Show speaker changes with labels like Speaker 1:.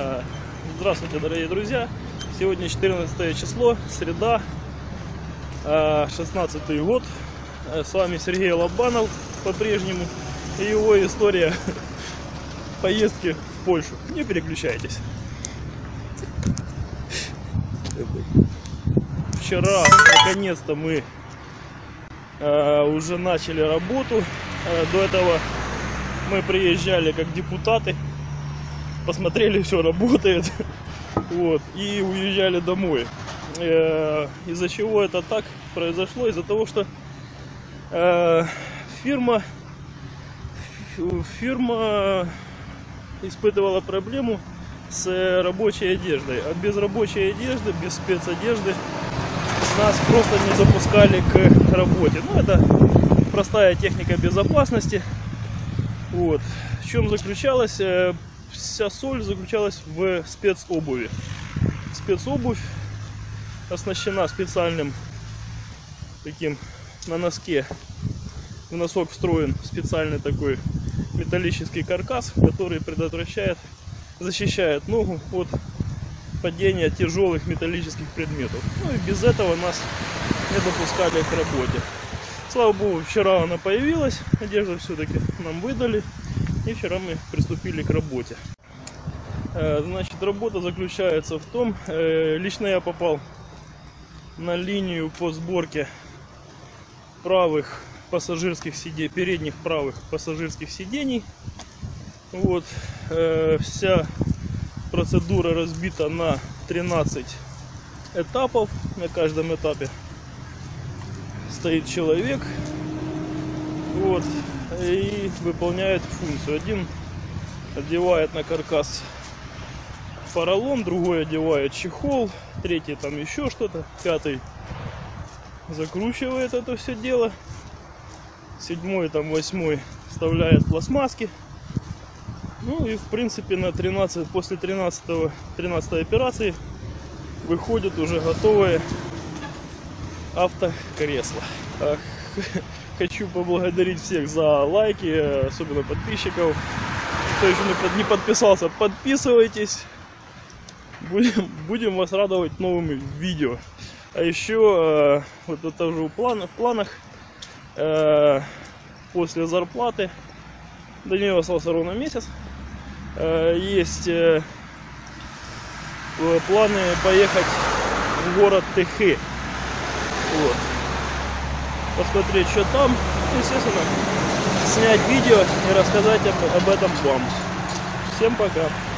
Speaker 1: Здравствуйте, дорогие друзья! Сегодня 14 число, среда, 16-й год. С вами Сергей Лобанов по-прежнему и его история поездки в Польшу. Не переключайтесь. Вчера наконец-то мы уже начали работу. До этого мы приезжали как депутаты, посмотрели, все работает, вот, и уезжали домой. Из-за чего это так произошло? Из-за того, что фирма испытывала проблему с рабочей одеждой. А без рабочей одежды, без спецодежды нас просто не запускали к работе. Ну, это простая техника безопасности. Вот. В чем заключалась? Вся соль заключалась в спецобуви. Спецобувь оснащена специальным таким на носке. В носок встроен специальный такой металлический каркас, который предотвращает, защищает ногу от падения тяжелых металлических предметов. Ну и без этого нас не допускали к работе. Слава богу, вчера она появилась, одежду все-таки нам выдали, и вчера мы приступили к работе. Значит, работа заключается в том, лично я попал на линию по сборке правых пассажирских сидений, передних правых пассажирских сидений. Вот, вся процедура разбита на 13 этапов. На каждом этапе стоит человек, вот, и выполняет функцию. Один одевает на каркас поролон, другой одевает чехол, третий там еще что-то, пятый закручивает это все дело, седьмой там, восьмой вставляет пластмасски. Ну и в принципе на 13, после 13 операции выходит уже готовое автокресло. Хочу поблагодарить всех за лайки, особенно подписчиков. Кто еще не подписался, подписывайтесь. Будем вас радовать новыми видео. А еще вот это уже в планах, после зарплаты, до нее остался ровно месяц, есть планы поехать в город Тыхы, вот, посмотреть, что там, естественно, снять видео и рассказать об этом вам. Всем пока!